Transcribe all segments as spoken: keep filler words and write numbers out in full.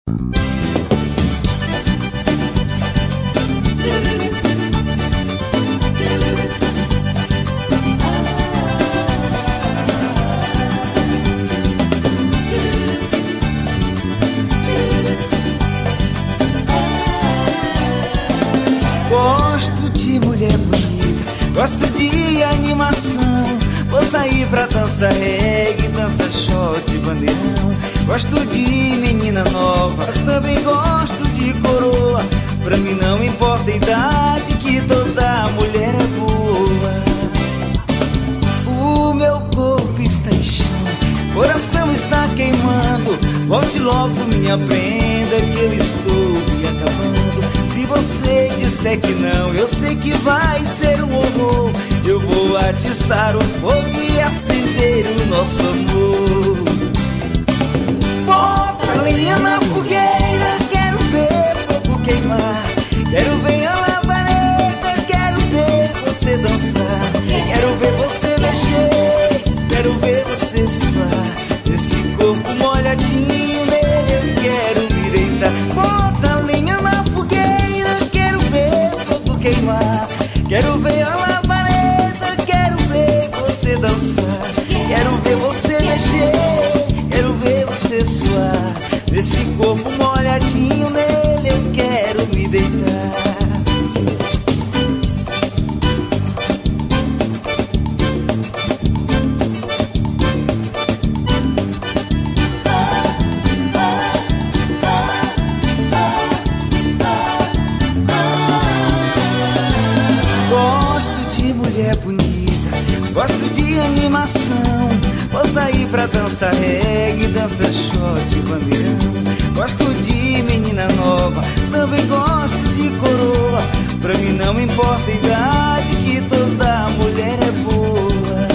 Gosto de mulher bonita, gosto de animação. Vou sair pra dança reggae, dança shot, bandeirão. Gosto de menina nova, também gosto de coroa. Pra mim não importa a idade, que toda mulher é boa. O meu corpo está em chão, coração está queimando. Volte logo, minha prenda, que eu estou me acabando. Se você disser que não, eu sei que vai ser um horror. Eu vou atiçar o fogo e acender o nosso amor. Bota lenha na fogueira, quero ver fogo queimar. Quero ver a labareda, quero ver você dançar. Quero ver você mexer, quero ver você suar. Nesse corpo molhadinho nele eu quero me deitar. Bota lenha na fogueira, quero ver fogo queimar. Quero ver a labareda, quero ver você dançar. Quero ver você mexer, quero ver você suar. Nesse corpo molhadinho nele eu quero me deitar. Gosto de animação, vou sair pra dança reggae, dança shot, bandeirão. Gosto de menina nova, também gosto de coroa. Pra mim não importa a idade, que toda mulher é boa.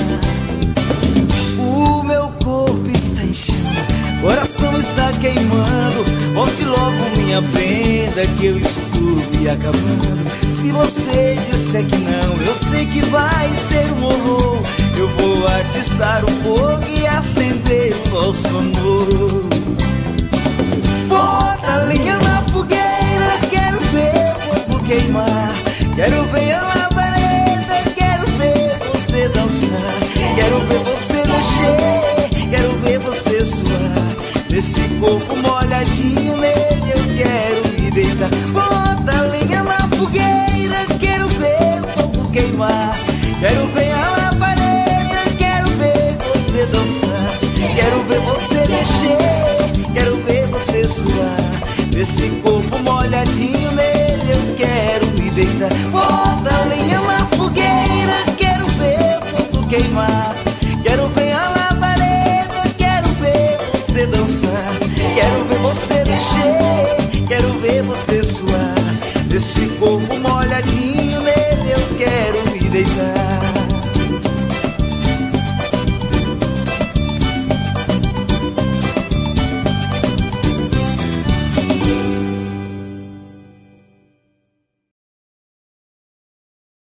O meu corpo está em chão, coração está queimando. Volte logo, minha prenda, que eu estou me acabando. Se você disser que não, eu sei que vai ser um horror. Eu vou atiçar o fogo e acender o nosso amor. Bota lenha na fogueira, quero ver fogo queimar. Quero ver a labareda, quero ver você dançar. Quero ver você mexer, quero ver você suar. Nesse corpo molhadinho nele eu quero me deitar. Bota lenha na fogueira, quero ver fogo queimar. Quero ver a labareda, quero ver você dançar. Quero ver você mexer, quero ver você suar. Nesse corpo molhadinho nele eu quero me deitar. Bota lenha na fogueira, quero ver fogo queimar. Quero ver a labareda, quero ver você dançar. Quero ver você mexer, quero ver você suar. Nesse corpo